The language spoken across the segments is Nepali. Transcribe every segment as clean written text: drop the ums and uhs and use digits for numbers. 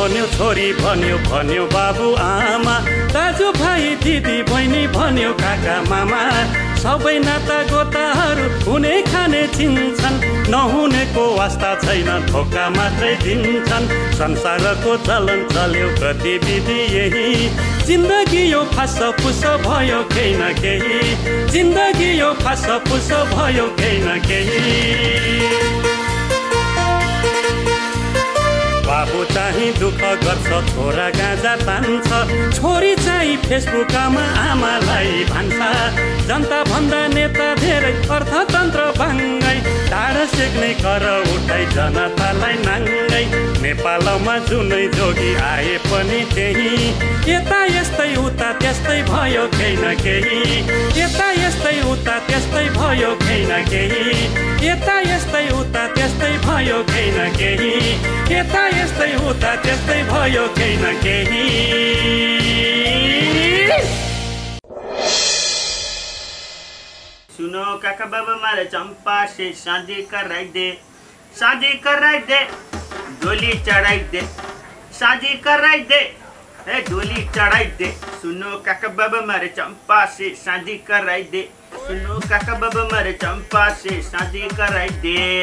भन्यो छोरी भन्यो भन्यो बाबु आमा दाजु भाइ दिदी बहिनी भन्यो काका मामा सबै नाता गोताहरू हुने खाने चिन्छन् नहुनेको वास्ता छैन धोका मात्रै दिन्छन् संसारको चलन चल्यो गतिविधि यही जिन्दगी यो फास फुस भयो केही न केही जिन्दगी यो फास फुस भयो केही न केही बाबु चाहिँ दुःख गर्छ छोरा गाँजा तान्छ छोरी चाहिँ फेसबुकमा आमालाई भन्छ जनता भन्दा नेता धेरै अर्थतन्त्र भाङ्गै टाढा सेक्ने कर उठाइ जनतालाई नाङ्गै नेपालमा जुनै जोगी आए पनि त्यही यता यस्तै उता त्यस्तै भयो केही न केही यता यस्तै उता त्यस्तै भयो केही न केही यता यस्तै उता त्यस्तै भयो केही न केही यता यस्तै उता त्यस्तै भयो केही न केही सुनो काका बाबा मारे चंपा से शादी कराई दे डोली चढ़ाई दे शादी कराई दे डोली चढ़ाई दे सुनो काका बाबा मारे चंपा से शादी कराई दे सुनो काका बाबा मारे चंपा से शादी कराई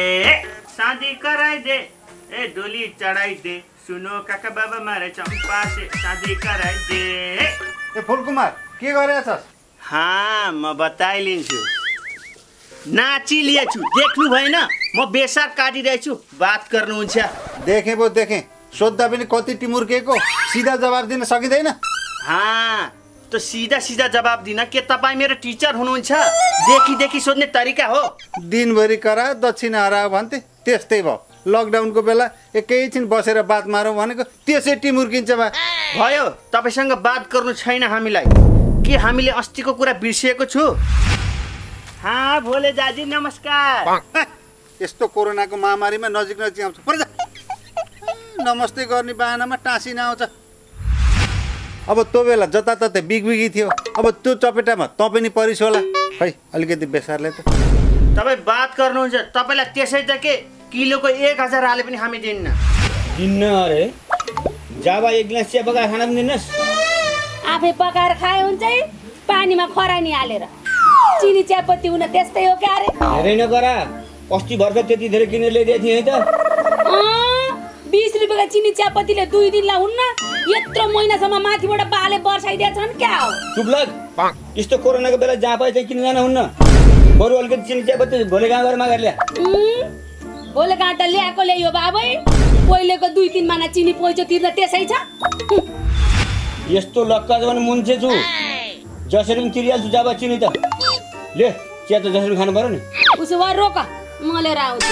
दे डोली चढ़ाई दे सुनो काका बाबा मारे चंपा से शादी कराई दे ए फुलकुमार के गरेछस् हाँ म बताइलिन्छु नाचिलिएछु देख्नु भएन म बेसार काटिरहेछु बात गर्नुहुन्छ देखेँ पो देखेँ सोद्धा पनि कति टिमुर्केको सिधा जवाब दिन सकिँदैन हाँ तो सीधा सीधा जवाब दिन के तपाईँ मेरो टिचर हुनुहुन्छ देखि देखि सोध्ने तरिका हो दिनभरि करा दक्षिणा हरायो भन्थे त्यस्तै भयो लकडाउनको बेला एकैछिन बसेर बात मारौँ भनेको त्यसै टिमुर्किन्छ भयो तपाईसँग बात गर्नु छैन हामीलाई के हामीले अस्तिको कुरा बिर्सिएको छु हाँ भोले दाजु नमस्कार यस्तो कोरोनाको महामारीमा नजिक नजिक आउँछ पर नमस्ते गर्ने बाहनामा टाँसी नआउँछ अब त्यो बेला जताततै बिगबिगी थियो अब त्यो चपेटामा त पनि परिस होला खै अलिकति बेसारले त तपाईँ बात गर्नुहुन्छ तपाईँलाई त्यसै त के किलोको 1000 हाले पनि हामी दिन्न अरे जाबा एक गिलास चिया पकाएर खाना पनि दिनुहोस् आफै पकाएर खाए हुन्छ पानीमा खरानी हालेर चिनी चियापत्ती हुन त्यस्तै हो क्या अरे धेरै नगरा अस्ति भर्खर त्यति धेरै किनेर ल्याइदिएको थिएँ है त 20 रुपियाँको चिनी चियापत्तीले 2 दिनलाई हुन्न यत्रो महिनासम्म माथिबाट बाले बर्साइदिएछन् क्या हो चुप लाग यस्तो कोरोनाको बेला जहाँ पाए चाहिँ किन जान हुन्न बरु अलिकति चिनी चियापत्ती भोले गाउँ गएर मागेर ल्या भोले गाउँ त ल्याएको ल्यायो बाबै पहिलेको 2-3 महिना चिनी पैँचो तिर्न त्यसै छ यस्तो लक्का जवान मुन्छे छु जसरी पनि तिरिहाल्छु जाबा चिनी त ले चिया त जसरी खानु पर्यो नि उसो भए रोक म लिएर आउँछु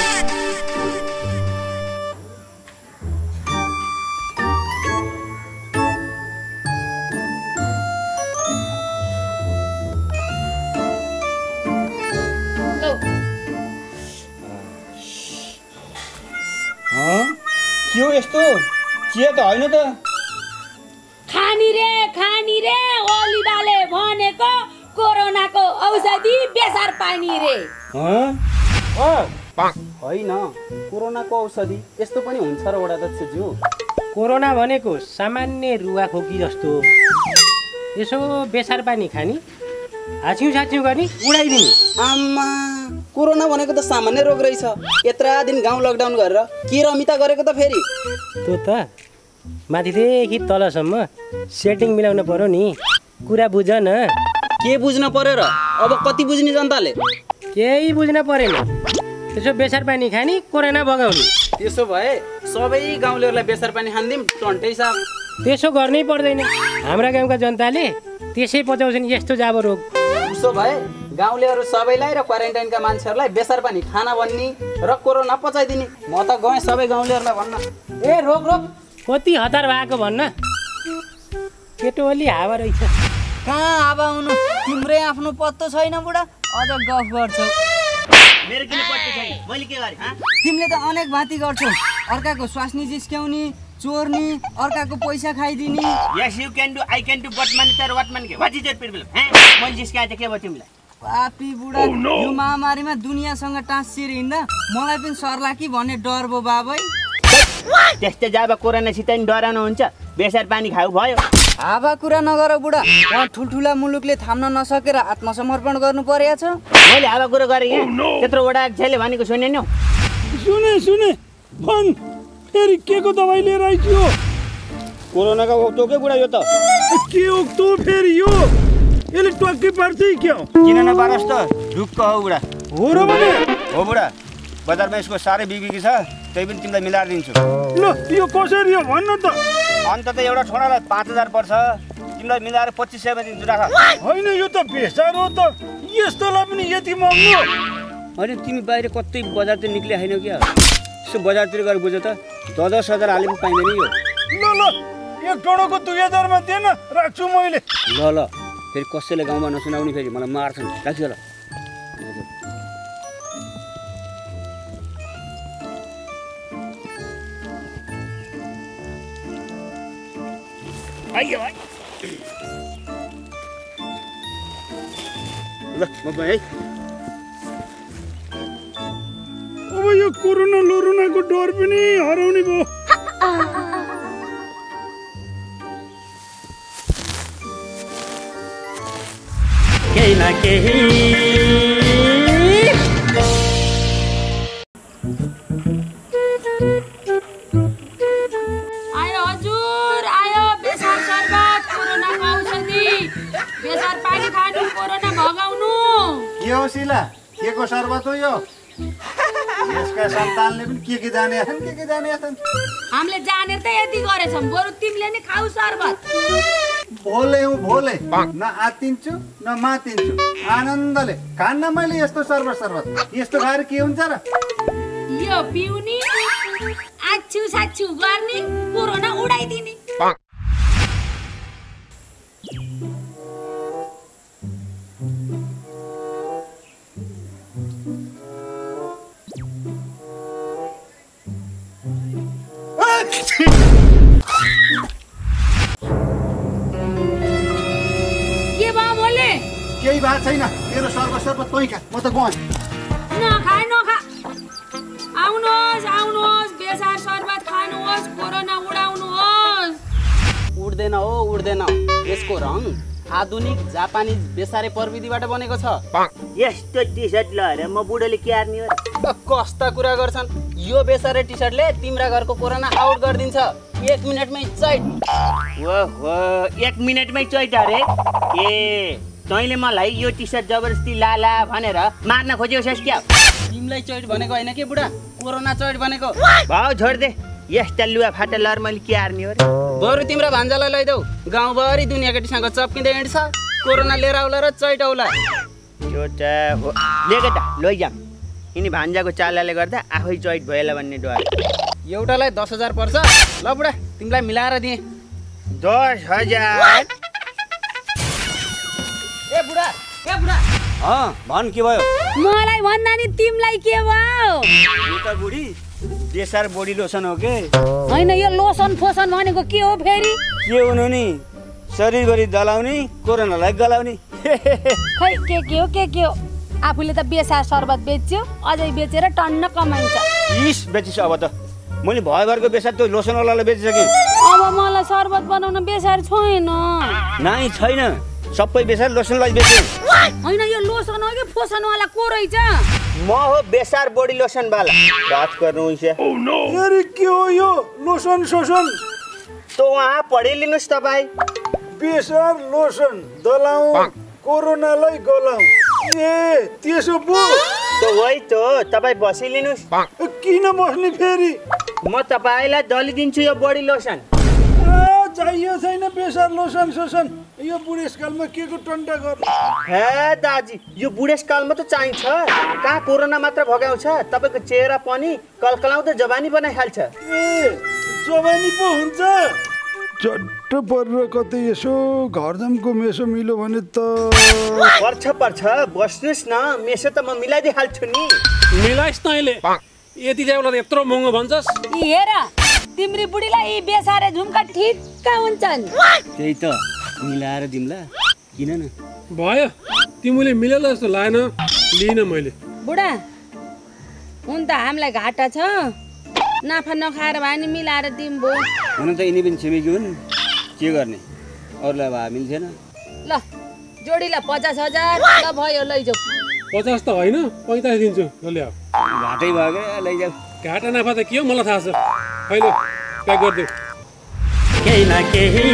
के हो यस्तो चिया त होइन त खानी रे ओलीबाले भनेको कोरोनाको औषधि बेसार पानी रे होइन कोरोनाको औषधि यस्तो पनि हुन्छ र वडा दक्षज्यू कोरोना भनेको सामान्य रुवा खोकी जस्तो यसो बेसार पानी खानी हाछ्यौँ साछ्यौँ गर्ने उडाइदिने आम्मा कोरोना भनेको त सामान्य रोग रहेछ यत्रा दिन गाउँ लकडाउन गरेर के रमिता गरेको त फेरि त्यो त माथिदेखि तलसम्म सेटिङ मिलाउन पर्यो नि कुरा बुझ न के बुझ्न पर्यो र अब कति बुझ्ने जनताले केही बुझ्न परेन त्यसो बेसार पानी खानी कोरोना बगाउने त्यसो भए सबै गाउँलेहरूलाई बेसार पानी खान्दिम टन्टै साहब त्यसो गर्नै पर्दैन हाम्रा गाउँका जनताले त्यसै पचाउँछन् यस्तो जाबो रोग उसो भए गाउँलेहरू सबैलाई र क्वारेन्टाइनका मान्छेहरूलाई बेसार पानी खाना भन्ने र कोरोना पचाइदिने म त गएँ सबै गाउँलेहरूलाई भन्न ए रोग कति हतार भएको भन्न केटो अलि हावा रहेछ कहाँ हावा हुनु तिम्रै आफ्नो पत्तो छैन बुढा अझ गफ गर्छौ मेरो किन पत्तो छैन मैले के गरे तिमीले त अनेक भाती गर्छौ अर्काको स्वास्नी जिस्क्याउने चोर्ने अर्काको पैसा खाइदिने yes you can do I can do but माने तर व्हाट माने के व्हाट इज योर प्रब्लम मैले जिस्काए त के भयो तिमीलाई पापी बुढा यो महामारीमा दुनियासँग टाँसिएर हिँड्दा मलाई पनि सर्ला कि भन्ने डर भयो बाबै त्यस्तै जब कोरोनासित नि डराउनु हुन्छ बेसार पानी खाऊ भयो। हावा कुरा नगर बुढा, उहाँ ठुल्ठुला मुलुकले थाम्न नसकेर आत्मसमर्पण गर्नु परेको छ। मैले हावा कुरा गरेँ यहाँ, त्यत्रो वडा छैले भनेको सुने नि? सुने भन, फेरि के को दबाई लिएर आइछु? कोरोनाको ओक्तो के बुढा यो त? के ओक्तो फेरि यो? यसले टक्कै पार्छ क्या? किन नपारोस् त, ढुक्क हो बुढा। हो र भने? हो बुढा, बजारमा यसको साह्रै बिक्री छ, त्यही पनि तिमीलाई मिलाएर दिन्छु। ल यो कसरी हो भन्न त? अन्त त एउटा छोरालाई 5000 पर्छ, तिमीलाई मिलाएर 2500 दिन्छु, राख। होइन यो त बेसार हो त, यस्तोलाई पनि यति महँगो? अनि तिमी बाहिर कतै बजारतिर निक्ले होइन क्या? यसो बजारतिर गएर बुझ त, 10,000 हाले पनि पाइँदैन यो। ल एक डोडोको 2000 मा दिएन, राख्छु मैले। ल फेरि कसैले गाउँमा नसुनाउने, फेरि मलाई मार्छन्, राख्छु ल। आइयो ल म गएँ है। अब यो कोरोनाको डर पनि हराउने भयो। केही न केही आयो हजुर, आयो बेसार सर्बत, कोरोनाको औषधि, बेसार पानी खानु, कोरोना भगाउनु। के हो शिला, के को सर्बत हो यो? यसका सन्तानले पनि के जाने छन्, के जाने छन्? हामीले जानेर त यति गरेछौँ, बरु तिमीले नि खाऊ सर्बत। भोले हूँ भोले, न आतिन्छु न मातिन्छु, आनन्दले खान्न मैले यस्तो सर्बत। यस्तो खाएर के हुन्छ र? यो पिउनी, आछु साछु गर्ने, कोरोना उडाइदिने। के भयो बोले? केही भएको छैन, तेरो सर्बत तै खा, म त गएँ। नखा आउनुहोस्, बेसार सर्बत खानुहोस्, कोरोना उडाउनुहोस्। उड्दैन हो, उड्दैन। यसको रङ आधुनिक जापानिज बेसारे प्रविधिबाट बनेको छ। यस्तो टी सर्ट लगाएर म बुढोले के हार्ने हो? कस्ता कुरा गर्छन्, यो बेसारे टी सर्टले तिम्रा घरको कोरोना आउट गरिदिन्छ 1 मिनेटमै चैट। ओहो, 1 मिनेटमै चैट अरे? ए तैँले मलाई यो टी सर्ट जबरजस्ती लाला भनेर मार्न खोज्यौ क्या? तिमीलाई चैट भनेको होइन के बुढा, कोरोना चैट भनेको। भाउ छोड दे, यस्ता लुवा फाटा लहर मैले के हार्ने हो? बरु तिम्रो भान्जालाई लैदेऊ, गाउँभरि दुनियाँ केटीसँग चप्किँदै हिँड्छ, कोरोना लिएर आउला र चैट आउला। त्यो त हो, लिएको त लैजाम। यिनी भान्जाको चालाले गर्दा आफै चैट भएला भन्ने डर। एउटालाई 10,000 पर्छ। ल बुढा, तिमीलाई मिलाएर दिएँ। 10,000? ए बुढा भन के भयो? मलाई भन्दा नि तिमीलाई के भयो? यो त बुढी बेसार बडी लोसन हो के? होइन, यो लोसन फोसन भनेको के हो फेरि? के हुनु नि, शरीरभरि दलाउने, कोरोनालाई गलाउने। खै के हो? आफूले त बेसार सर्बत बेच्यो, अझै बेचेर टन्न कमाइन्छ। इस बेचिस अब त, मैले भयभरको बेसार त्यो लोसनवालालाई बेचिसकेँ। अब मलाई सर्बत बनाउन बेसार छैन। नाइ छैन, सबै बेसार लोसनलाई बेच्यो। होइन, यो लोसन हो कि फोसनवाला को रहेछ? म हो बेसार बडी लोसन वाला। बात गर्नु हुन्छ। अरे के हो यो लोसन सोसन? त वहाँ पढिलिनुहोस् तपाईँ। बेसार लोसन दलाऊ, कोरोनालाई गलाऊ। ए त्यसो पो? त वही त, तपाईँ बसिलिनुहोस्। किन बस्ने फेरि? म तपाईँलाई दलिदिन्छु यो बडी लोसन। चाहियो छैन बेसार लोसन सोसन, यो बुढेसकालमा के को टन्टा गर्नु? हे दाजी, यो बुढेसकालमा त चाहिन्छ। कहाँ कोरोना मात्र भगाउँछ, तपाईँको चेहरा पनि कलकलाउँदो जवानी बनाइहाल्छ। ए जवानी पो हुन्छ? चट्ट परेर कतै यसो घरजमको मेसो मिल्यो भने त पर्छ बस्नुहोस् न, मेसो त म मिलाइदिइहाल्छु नि। मिलाइस् तैँले, यति ज्याउलाई यत्रो महँगो भन्छस्? हेर, तिम्री बुढीलाई यी बेसारे झुम्का ठिक्क हुन्छन्। त्यही त मिलाएर दिम्ला, किन न? भयो, तिमीले मिलेला जस्तो लागेन, लिइन मैले। बुढा, हुन त हामीलाई घाटा छ, नाफा नखाएर भए नि मिलाएर दिउँ भो। हुन त यिनी पनि छिमेकी हुन्, के गर्ने, अरूलाई भए मिल्थेन। ल जोडीलाई 50,000 ल भयो लैजाऊ। 50 त होइन 45 दिन्छु। ल ल्याऊ। घाटै भयो क्या लैजाऊ। घाटा नाफा त के हो मलाई थाहा छ। अहिले प्याक गरिदेऊ। केही न केही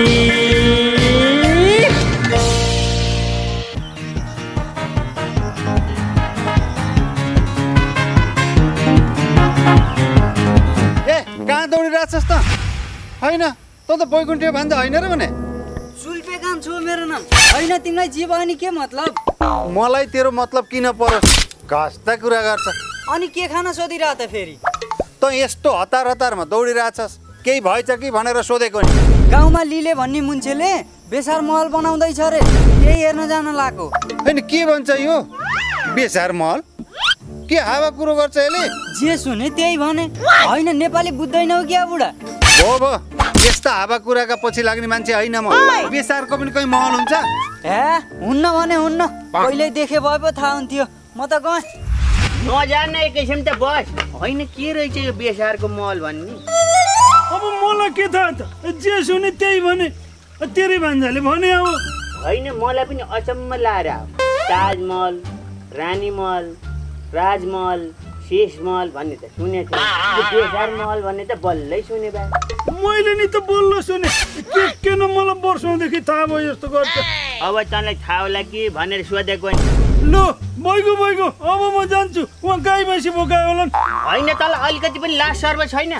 कहाँ दौडिरहेछस् त? होइन त त बैकुण्ठे भन्दा होइन र भने सुल्पे काम छु मेरो नाम होइन। तिमीलाई जे भयो नि के मतलब? मलाई तेरो मतलब किन परोस्? घस्ता कुरा गर्छ। अनि के खान सोधिरह त फेरि? त यस्तो हतार हतारमा दौडिरहेछस्, केही भएछ कि भनेर सोधेको नि। गाउँमा लिले भन्ने मुन्छेले बेसार महल बनाउँदैछ रे, त्यही हेर्न जान लाग्यो। होइन के भन्छ यो बेसार महल? के हावा कुरो गर्छ यसले? जे सुने त्यही भने। होइन नेपाली बुझ्दैनौ क्या बुढा? हो भो, यस्ता हावा कुराका पछि लाग्ने मान्छे होइन म। बेसारको पनि कोही महल हुन्छ? हे हुन्न भने हुन्न, कहिले देखे भए पो थाहा हुन्थ्यो। म त गएँ। नजाने एक किसिम त बस। होइन के रहेछ यो बेसारको महल भन्ने? अब मलाई के थाहा त? जे सुने त्यही भने। तेरै भान्जाले भने अब। होइन मलाई पनि अचम्म लाएर ताजमहल, रानी महल, राजमहल, शेष महल भन्ने त सुनेको थिएँ। बेसार महल भन्ने त बल्लै सुने बा। मैले नि त बल्ल सुने। के किन मलाई वर्षौँदेखि थाहा भयो यस्तो गर्छ? अब तँलाई थाहा होला कि भनेर सोधेको नि। लो बैगो अब म जान्छु। उहाँ गाई भैँसी बोकायो होला। होइन तँलाई अलिकति पनि लाज सर्व छैन?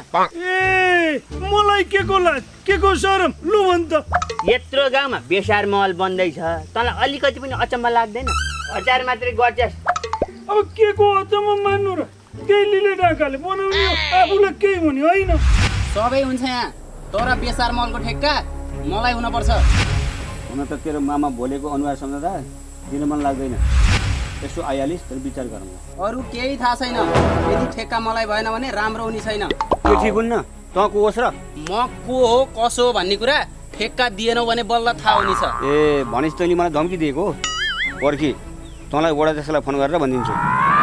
ए मलाई के को लाज, के को शरम? लु भन् त। यत्रो गाउँमा बेसार महल बन्दैछ, तँलाई अलिकति पनि अचम्म लाग्दैन? हजार मात्रै गर्छस्। अब के को अचम्म मान्नु र? केही लिले डाकाले बनाउने हो, आफूलाई केही भन्यो होइन। सबै हुन्छ यहाँ, तर बेसार महलको ठेक्का मलाई हुनुपर्छ। हुन त तेरो मामा बोलेको अनुहार सम्झँदा दिन मन लाग्दैन। यसो आइहालिस् तर विचार गरौँ। अरू केही थाहा छैन। यदि ठेक्का मलाई भएन भने राम्रो हुने छैन। के ठिक हुन्न? तँ को होस् र? म को हो कसो हो भन्ने कुरा ठेक्का दिएनौ भने बल्ल थाहा हुनेछ। ए भनेस् तैँले मलाई धम्की दिएको? पर्खी तँलाई वडा त्यसलाई फोन गरेर भनिदिन्छु।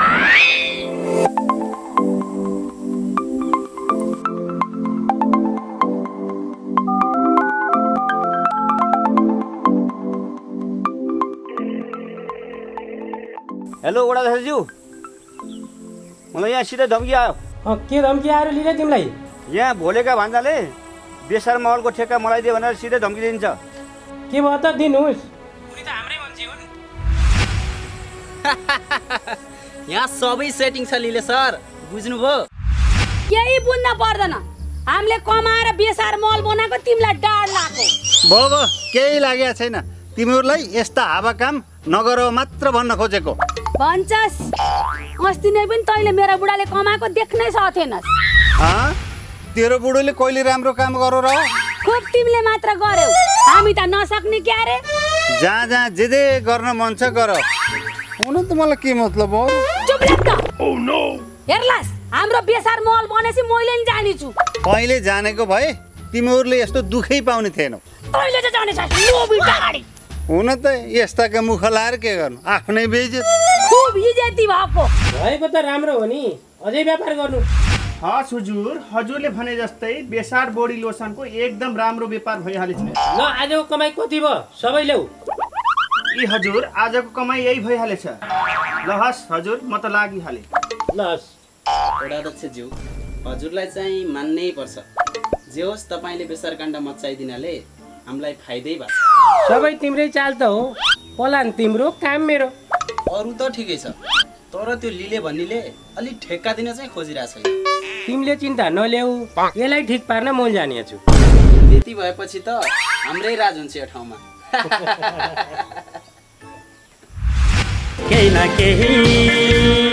हेलो वडा दाजुज्यू, मलाई यहाँ सिधै धम्की आयो। के धम्की आएर लिएर तिमीलाई? यहाँ भोलेका भान्जाले बेसार महलको ठेक्का मलाई दियो भनेर सिधै धम्की दिन्छ। के भयो त दिनुहोस्। यहाँ सबै सेटिङ छ लिले सर, बुझ्नुभयो? केही बुझ्न पर्दैन। हामीले कमाएर बेसार महल बनाएको तिमीलाई डाड लाग्यो। भो केही लागेको छैन। तिमीहरूलाई यस्ता हावा काम नगर मात्र भन्न खोजेको। भन्छस् अस्ति नै पनि तैँले मेरो बुढाले कमाएको देख्नै सकेनस्। तेरो बुढोले कहिले राम्रो काम गरो र? खुब तिमीले मात्र गर्यौ, हामी त नसक्ने क्या रे। जहाँ जहाँ जे गर्न मन छ गर। हुन त मलाई के मतलब हो? चुप लाग त। Oh no. हेर्लास हाम्रो बेसार महल बनेपछि मैले नि जानेछु। पहिले जानेको भए तिमीहरूले यस्तो दुखै पाउने थिएनौ। तैँले चाहिँ जानेछस् लोभी डाडी। हुन त यस्ताका मुख लाएर के गर्नु, आफ्नै बेइज्जत। खुब इज्जती भएको भएको त राम्रो हो नि, अझै व्यापार गर्नु। हस् हुजुर, हजुरले भने जस्तै बेसार बडी लोसनको एकदम राम्रो व्यापार भइहालेछ। ल आजको कमाई कति भयो सबै ल्याऊ। ए हजुर, आजको कमाई यही भइहालेछ। ल हस् हजुर, म त लागिहालेँ। ल हस् वडाध्यक्षज्यू, हजुरलाई चाहिँ मान्नै पर्छ। जे होस् तपाईँले बेसार काण्ड मचाइदिनाले हामीलाई फाइदै भएको छ। सबै तिम्रै चाल त हो, पलान तिम्रो काम मेरो। अरू त ठिकै छ, तर त्यो लिले भन्नेले अलि ठेक्का दिन चाहिँ खोजिरहेको छ। तिमीले चिन्ता नल्याऊ, यसलाई ठिक पार्न म जाने छु। त्यति भएपछि त हाम्रै राज हुन्छ यो ठाउँमा। केही न केही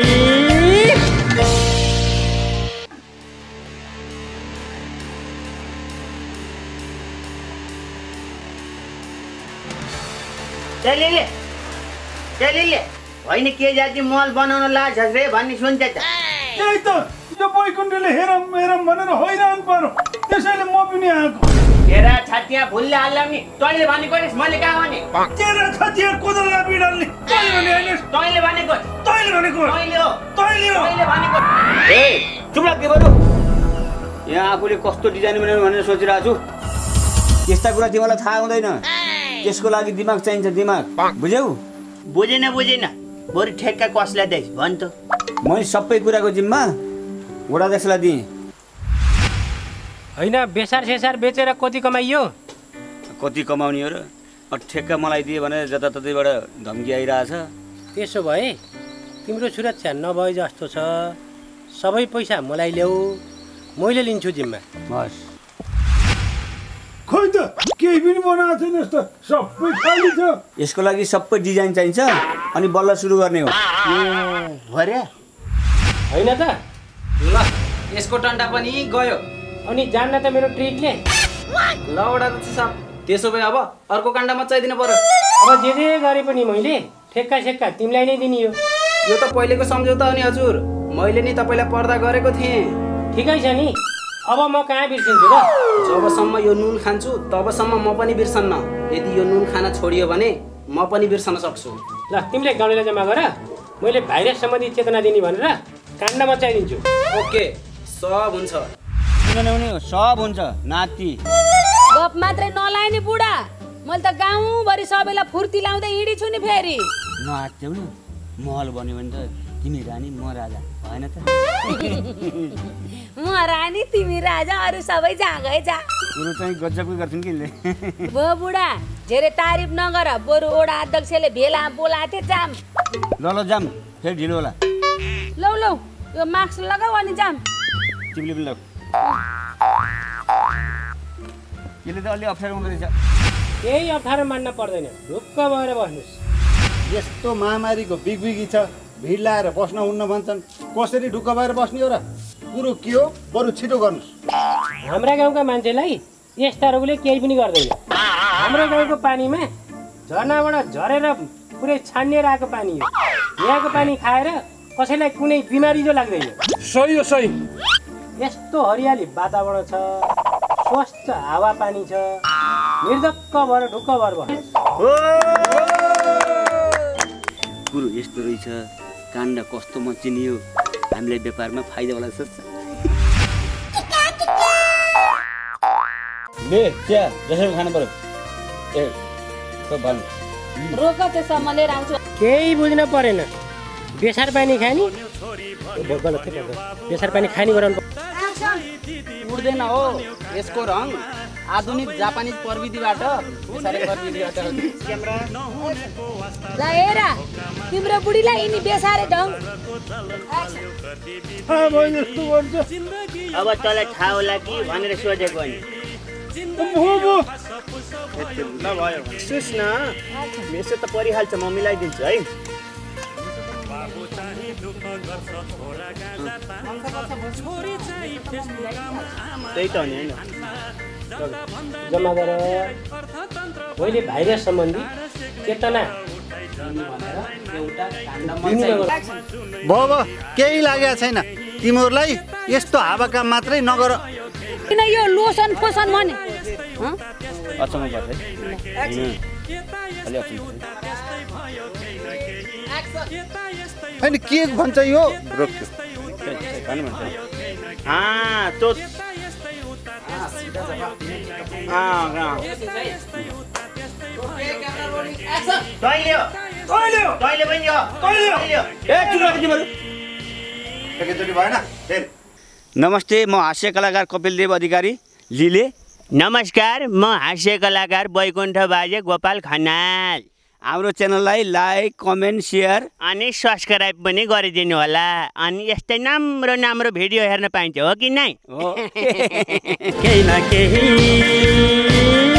होइन के जाति महल बनाउन लाज रे भन्ने सुन्छ त। त्यही त यो बैकुण्ठले हेरौँ भनेर हैरान पारो, त्यसैले म पनि आएको। तेरा छातिया भुलले हाल्लाम नि, तैँले भनेको नि मैले कहाँ भने? तेरा छातिया कोदलला बिडाल्ने तैँले भने हैन? तैँले भनेको? तैँले भनेको? तैँले हो, तैँले हो। तैँले भनेको। ए चुप लाग के भयो? यहाँ आफूले कस्तो डिजाइन बनाउनु भनेर सोचिरहेको छु। त्यस्ता कुरा तिमीलाई थाहा हुँदैन। त्यसको लागि दिमाग चाहिन्छ, दिमाग। बुझ्यौ? बुझेन बरु ठेक्का कसलाई दिएस् भन् त। मैले सबै कुराको जिम्मा वडाध्यक्षलाई दिएँ। होइन बेसार सेसार बेचेर कति कमाइयो? कति कमाउने हो र? ठेक्का मलाई दिए भने जताततैबाट धम्की आइरहेछ। त्यसो भए तिम्रो सुरक्षा नभए जस्तो छ। सबै पैसा मलाई ल्याऊ, मैले लिन्छु जिम्मा। हस्। खोइ त केही पनि बनाएको छैन यस्तो, सबै खाली छ। यसको लागि सबै डिजाइन चाहिन्छ अनि बल्ल सुरु गर्ने हो। भरे होइन त? ल यसको टन्टा पनि गयो। अनि जान्न त मेरो ट्रिकले। ल वडाध्यक्ष साहब, त्यसो भए अब अर्को काण्ड मचाइदिनु पर्यो। अब जे जे गरे पनि मैले ठेक्का सेक्का तिमीलाई नै दिने हो। यो त पहिलेको सम्झौता हो नि हजुर, मैले नि तपाईँलाई पर्दा गरेको थिएँ। ठिकै छ नि, अब म कहाँ बिर्सिन्छु र? जबसम्म यो नुन खान्छु तबसम्म म पनि बिर्सन्न। यदि यो नुन खाना छोडियो भने म पनि बिर्सन सक्छु। ल तिमीले गाउँलाई जम्मा गर, मैले भाइरस सम्बन्धी चेतना दिने भनेर काण्ड मचाइदिन्छु। ओके, सब हुन्छ। किन नहुने हो? सब हुन्छ नाति। गफ मात्रै नलाए नि बुढा, मैले त गाउँभरि सबैलाई फुर्ती लाउँदै हिँडी छु नि फेरि। नआत्त्यौ न, महल बन्यो भने त तिमी रानी म राजा भएन त? म रानी तिमी राजा, अरू सबै जहाँ गए जा। कुरो चाहिँ गजबकै गर्छन् कि ले। भो बुढा धेरै तारिफ नगर, बरु ओडा अध्यक्षले भेला बोलाएको थिए जाम। ल जाम, फेरि ढिलो होला। लौ लौ यो मास्क लगाऊ अनि जाम। तिमीले पनि लग। यसले त अलि अप्ठ्यारो हुँदो रहेछ। केही अप्ठ्यारो मान्न पर्दैन, ढुक्क भएर बस्नुहोस्। यस्तो महामारीको बिगबिगी छ, भिड लाएर बस्न हुन्न भन्छन्। कसरी ढुक्क भएर बस्ने हो र? कुरो के हो, बरु छिटो गर्नुहोस्। हाम्रा गाउँका मान्छेलाई यस्ता रोगले केही पनि गर्दैन। हाम्रो गाउँको पानीमा झरनाबाट झरेर पुरै छानिएर आएको पानी हो। यहाँको पानी खाएर कसैलाई कुनै बिमारी जो लाग्दैन। सही हो, सही। यस्तो हरियाली वातावरण छ, स्वच्छ हावापानी छ, निर्धक्क भएर ढुक्क भएर बस्नुहोस्। कुरो यस्तो रहेछ, काण्ड कस्तो मचिनियो, हामीलाई व्यापारमा फाइदावाला सोच्छ। ले चिया जसरी खानु पर्यो। ए त भन् रोक त्यसम्म लिएर आउँछु। केही बुझ्न परेन, बेसार पानी खाने बेसार पानी खाने गराउनु। उड्दैन हो यसको रङ, आधुनिक जापानिज प्रविधिबाट ल हेर तिम्रो बुढीलाई यिनी बेसारे ढङ। अब तँलाई थाहा होला कि भनेर सोधेको नि। सुस् न, मेसो त परिहाल्छ, म मिलाइदिन्छु है। त्यही त हो नि होइन। जम्मा गरेर मैले भाइरस सम्बन्धी चेतना भयो केही लागेको छैन तिमीहरूलाई। यस्तो हावाकाम मात्रै नगर। किन यो लोसन पोसन भने अचम्म पर्छ है। होइन के भन्छ यो? रोक्यो नमस्ते, म हास्य कलाकार कपिलदेव अधिकारी लिले। नमस्कार, म हास्य कलाकार वैकुण्ठ बाजे गोपाल खनाल। हाम्रो च्यानललाई लाइक, कमेन्ट, सेयर अनि सब्सक्राइब पनि गरिदिनु होला। अनि यस्तै राम्रो राम्रो भिडियो हेर्न पाइन्छ हो कि नै? केही न केही